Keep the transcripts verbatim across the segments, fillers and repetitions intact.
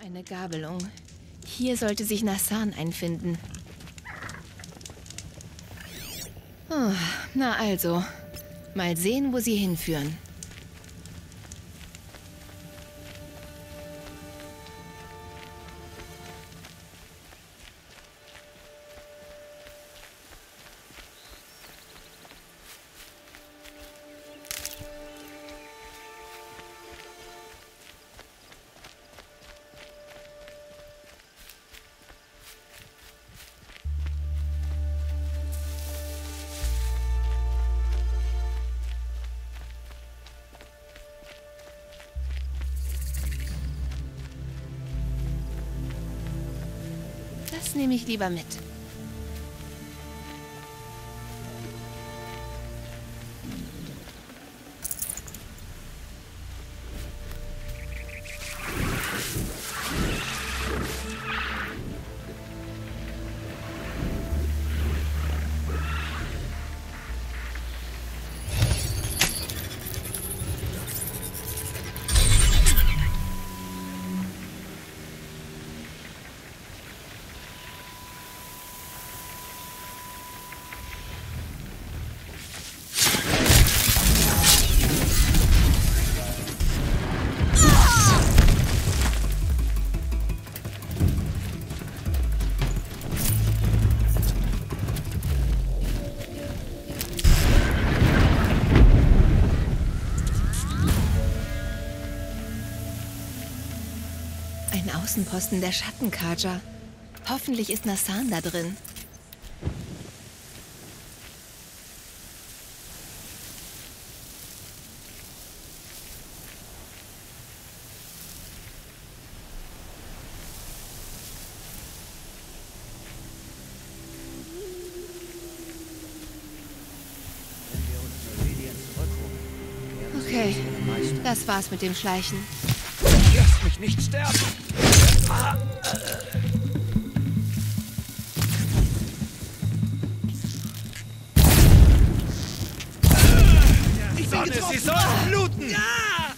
Eine Gabelung. Hier sollte sich Nassan einfinden. Oh, na also. Mal sehen, wo sie hinführen. Das nehme ich lieber mit. Ein Außenposten der Schattenkarja. Hoffentlich ist Nassan da drin. Okay, das war's mit dem Schleichen. Lass mich nicht sterben! Ah. Ich bin getroffen! Sie sollen bluten! Ja!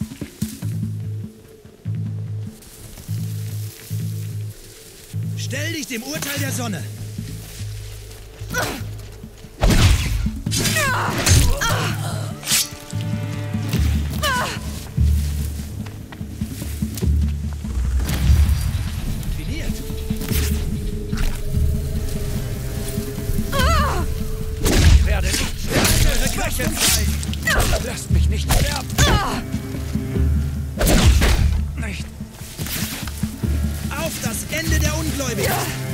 Stell dich dem Urteil der Sonne! Lasst mich nicht sterben! Nicht! Auf das Ende der Ungläubigen!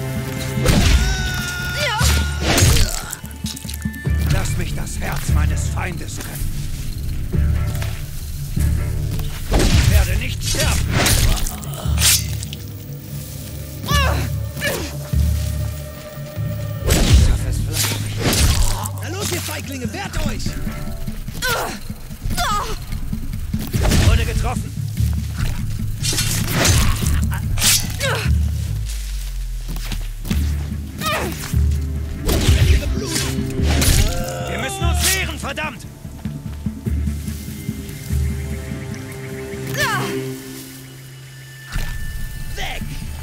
Lass mich das Herz meines Feindes treffen! Ich werde nicht sterben! Ich schaffe es vielleicht nicht. Na los, ihr Feiglinge, wehrt euch! Wurde getroffen. Wir müssen uns wehren, verdammt! Weg!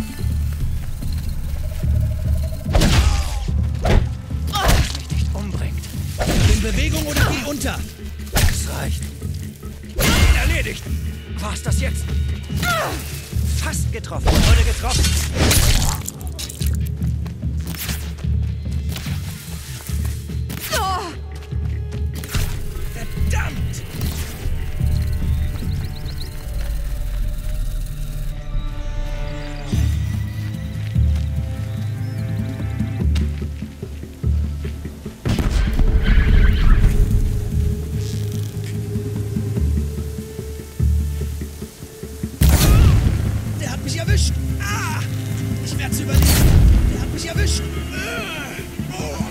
Was mich nicht umbringt. In Bewegung oder geh unter! Das reicht. Erledigt! War's das jetzt? Fast getroffen. Wurde getroffen. Verdammt! Erwischt! Ah! Ich werde es überleben! Der hat mich erwischt! Oh.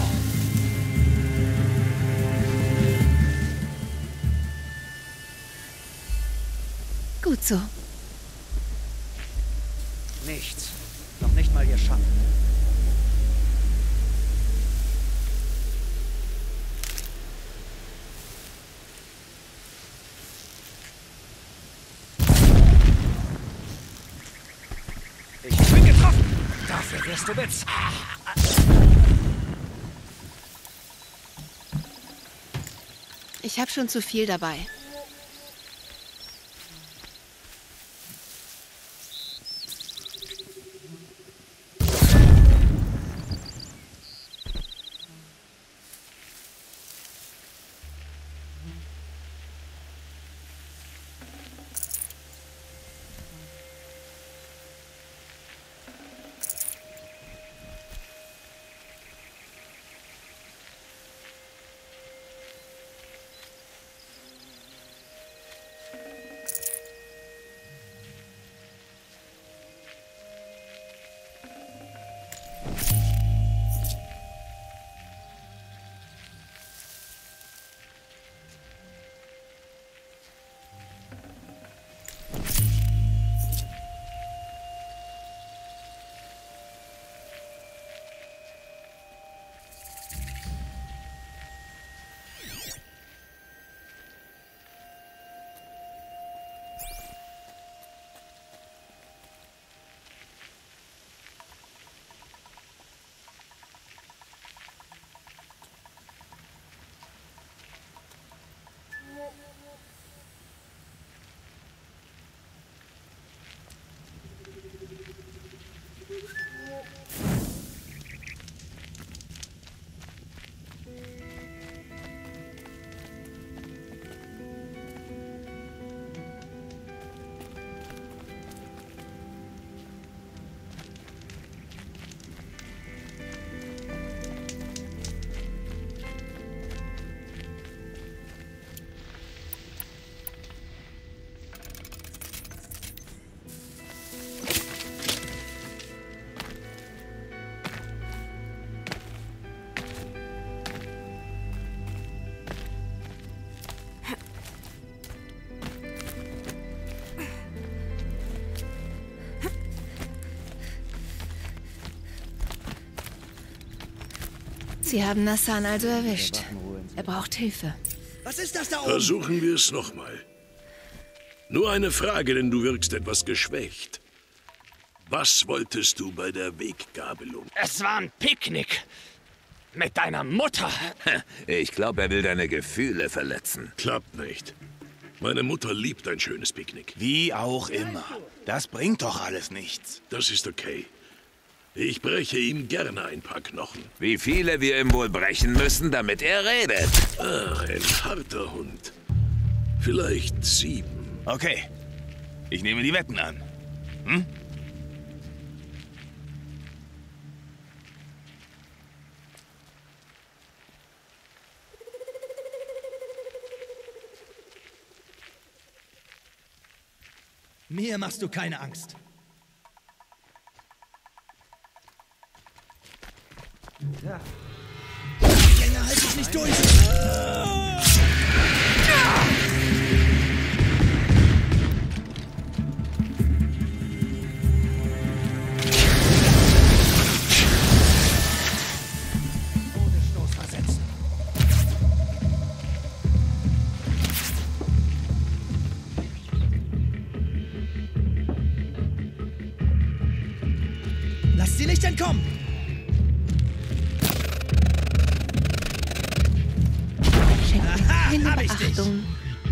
Gut so. Nichts. Noch nicht mal ihr Schatten. Hier wirst du bezahlt. Ich habe schon zu viel dabei. Sie haben Nassan also erwischt. Er braucht Hilfe. Was ist das da oben? Versuchen wir es nochmal. Nur eine Frage, denn du wirkst etwas geschwächt. Was wolltest du bei der Weggabelung? Es war ein Picknick. Mit deiner Mutter. Ich glaube, er will deine Gefühle verletzen. Klappt nicht. Meine Mutter liebt ein schönes Picknick. Wie auch immer. Das bringt doch alles nichts. Das ist okay. Ich breche ihm gerne ein paar Knochen. Wie viele wir ihm wohl brechen müssen, damit er redet. Ach, ein harter Hund. Vielleicht sieben. Okay. Ich nehme die Wetten an. Hm? Mir machst du keine Angst. Ja. Länger halte ich nicht durch. Todesstoß versetzen. Lasst sie nicht entkommen. Keine hab ich dich. Beachtung.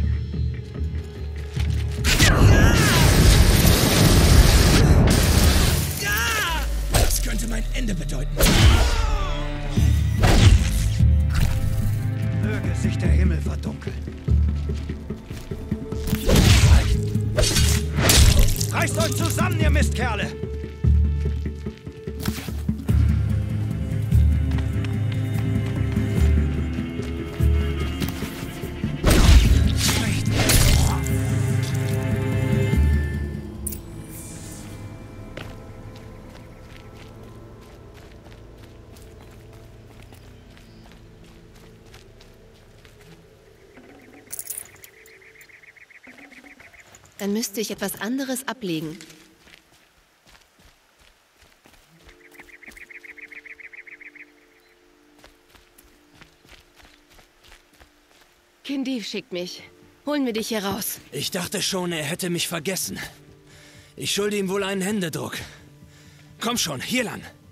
Ja! Das könnte mein Ende bedeuten. Möge sich der Himmel verdunkeln. Reißt euch zusammen, ihr Mistkerle! Dann müsste ich etwas anderes ablegen. Kindiv schickt mich. Holen wir dich hier raus. Ich dachte schon, er hätte mich vergessen. Ich schulde ihm wohl einen Händedruck. Komm schon, hier lang.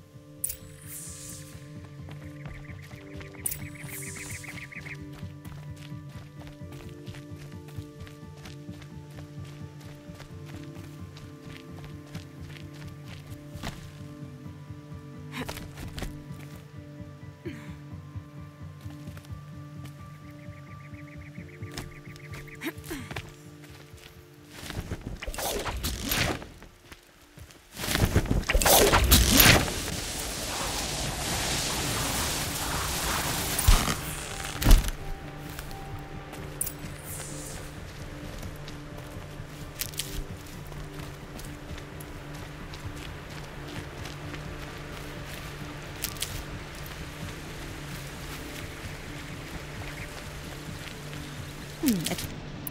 Hm, et-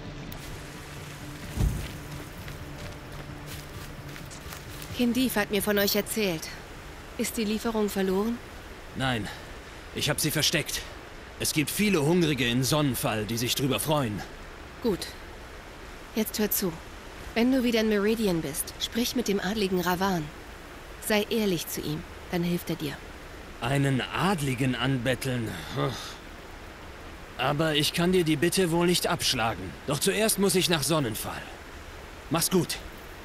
Kindiv hat mir von euch erzählt. Ist die Lieferung verloren? Nein, ich habe sie versteckt. Es gibt viele Hungrige in Sonnenfall, die sich drüber freuen. Gut. Jetzt hör zu. Wenn du wieder in Meridian bist, sprich mit dem adligen Ravan. Sei ehrlich zu ihm, dann hilft er dir. Einen Adligen anbetteln. Hm. Aber ich kann dir die Bitte wohl nicht abschlagen. Doch zuerst muss ich nach Sonnenfall. Mach's gut.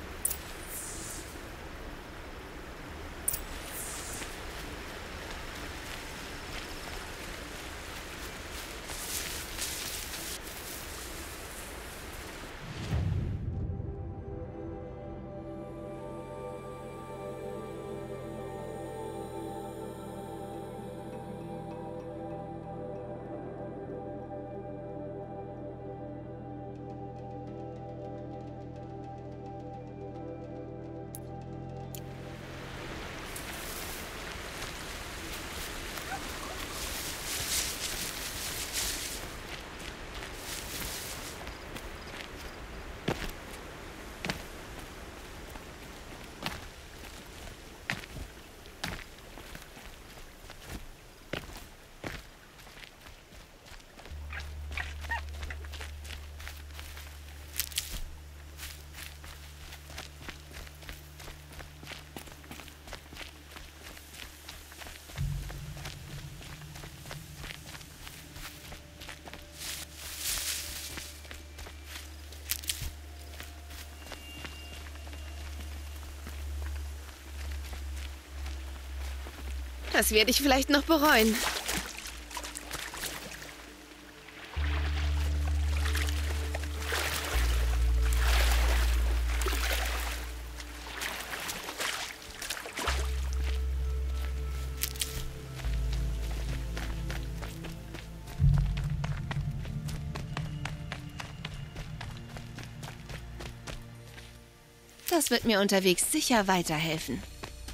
Das werde ich vielleicht noch bereuen. Das wird mir unterwegs sicher weiterhelfen.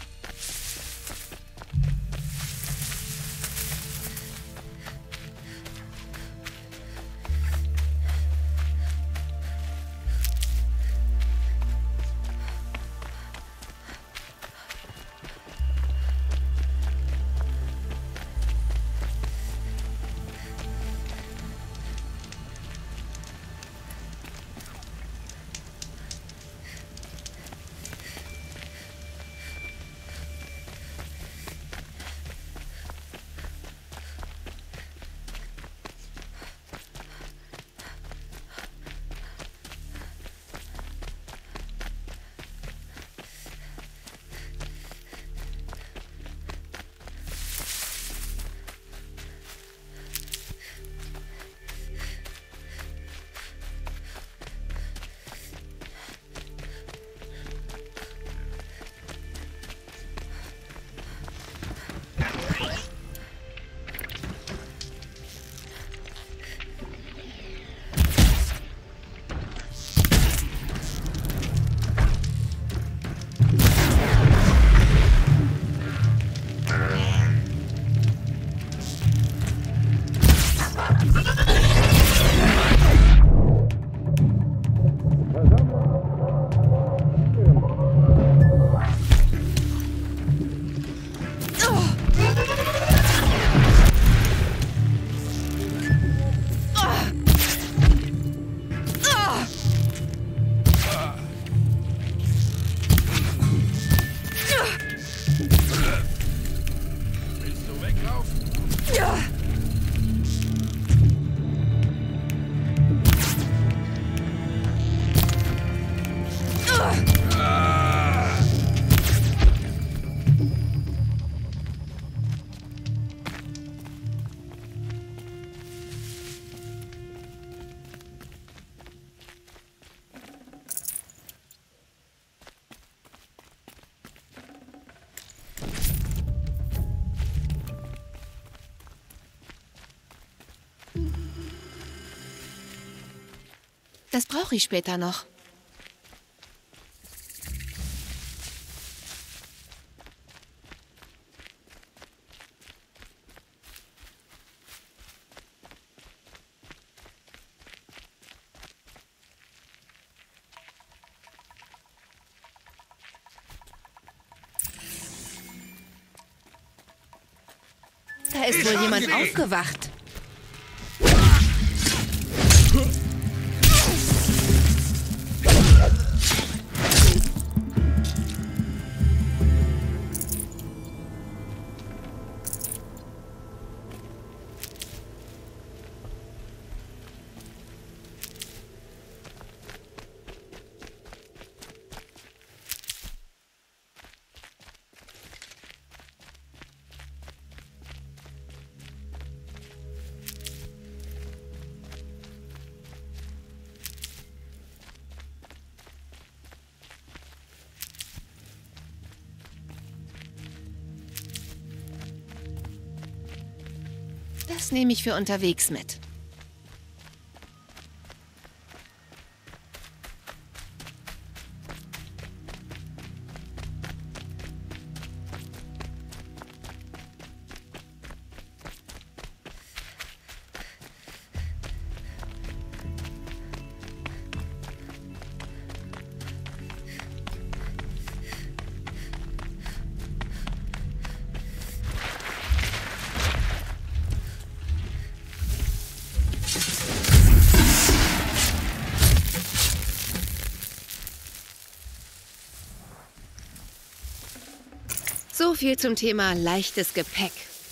Das brauche ich später noch. Da ist wohl jemand aufgewacht. Das nehme ich für unterwegs mit. So viel zum Thema leichtes Gepäck.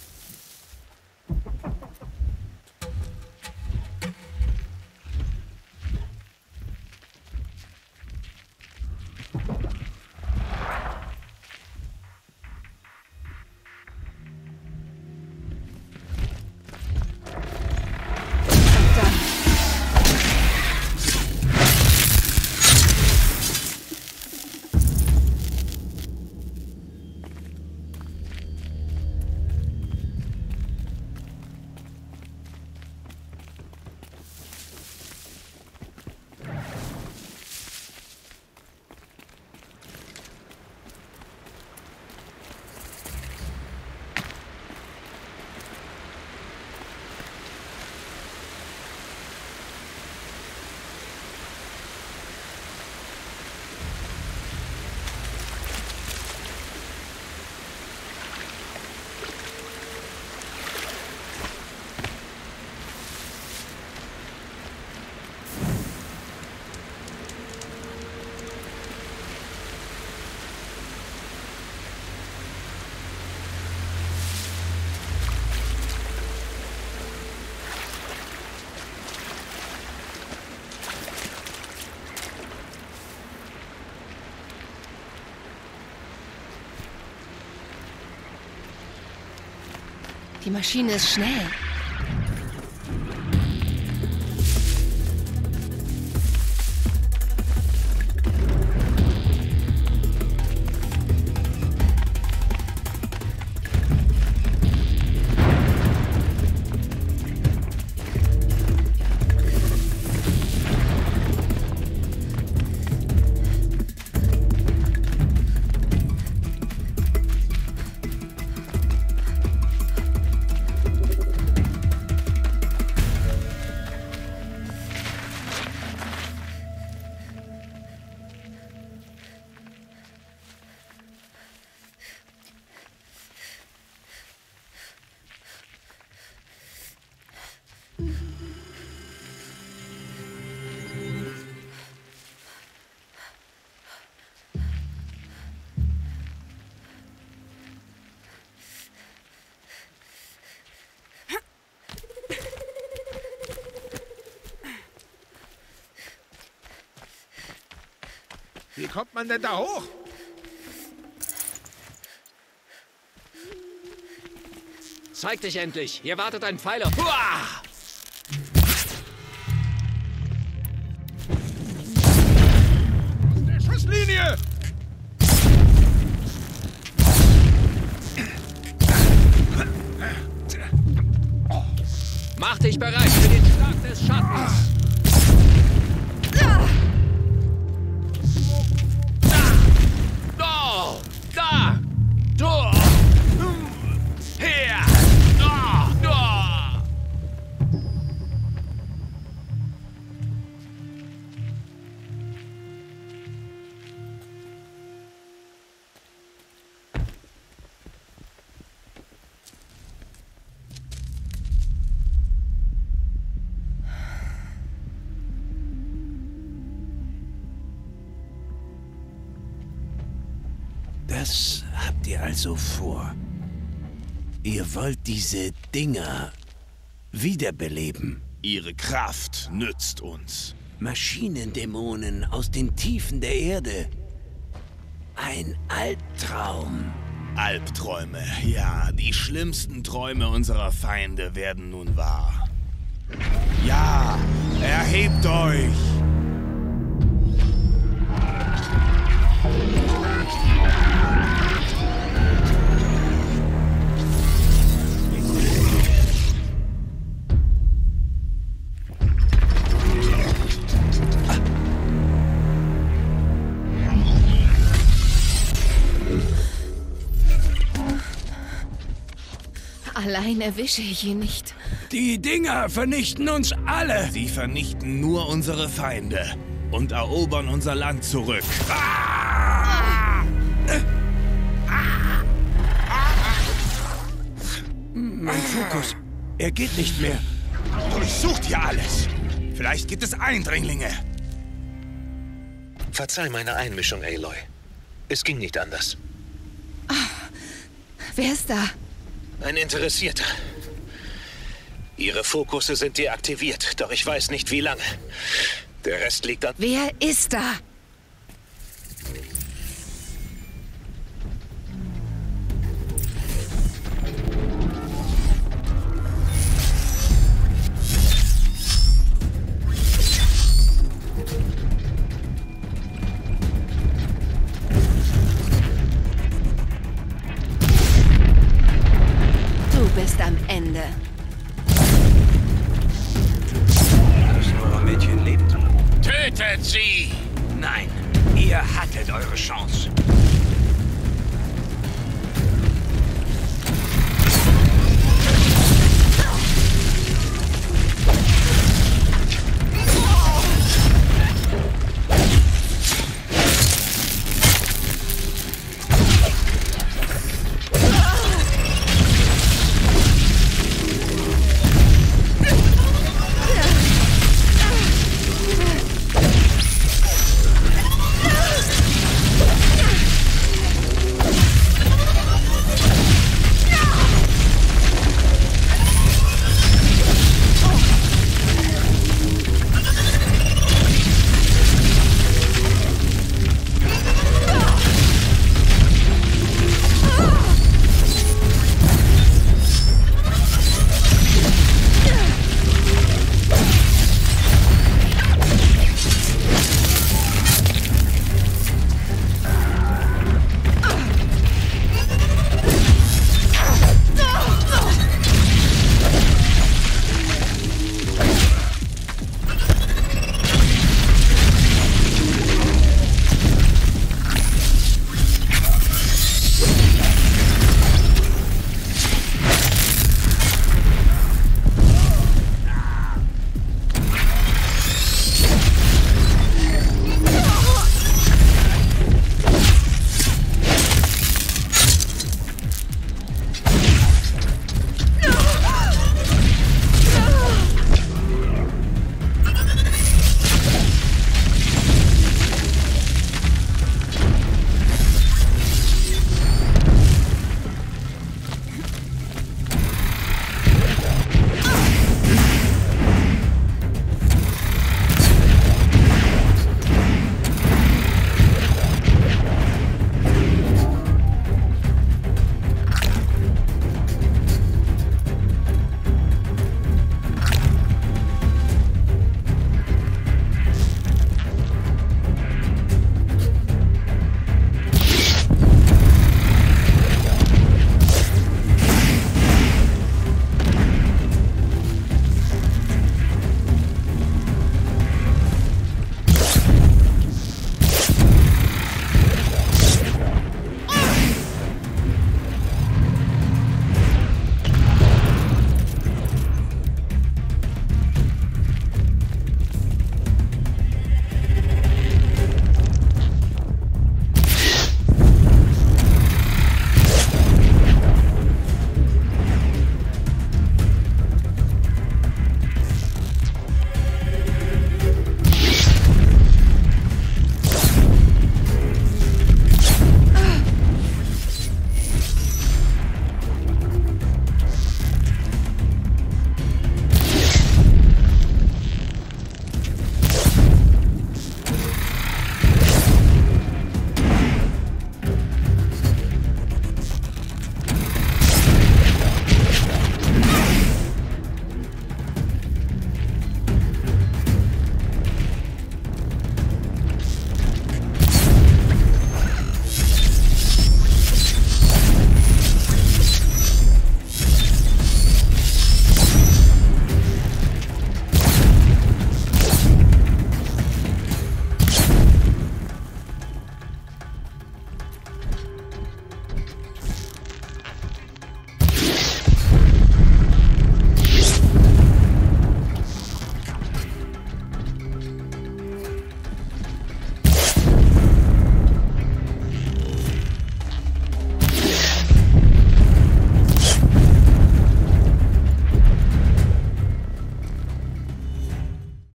Die Maschine ist schnell. Wie kommt man denn da hoch? Zeig dich endlich! Hier wartet ein Pfeiler. Huah! Aus der Schusslinie! Mach dich bereit für den Schlag des Schattens! Das habt ihr also vor. Ihr wollt diese Dinger wiederbeleben. Ihre Kraft nützt uns. Maschinendämonen aus den Tiefen der Erde. Ein Albtraum. Albträume, ja, die schlimmsten Träume unserer Feinde werden nun wahr. Ja, erhebt euch! Allein erwische ich ihn nicht. Die Dinger vernichten uns alle. Sie vernichten nur unsere Feinde und erobern unser Land zurück. Ah! Mein Fokus, er geht nicht mehr. Durchsucht hier alles. Vielleicht gibt es Eindringlinge. Verzeih meine Einmischung, Aloy. Es ging nicht anders. Oh, wer ist da? Ein Interessierter. Ihre Fokusse sind deaktiviert, doch ich weiß nicht, wie lange. Der Rest liegt an... Wer ist da? Du bist am Ende. Das eure Mädchen lebt. Tötet sie! Nein, ihr hattet eure Chance.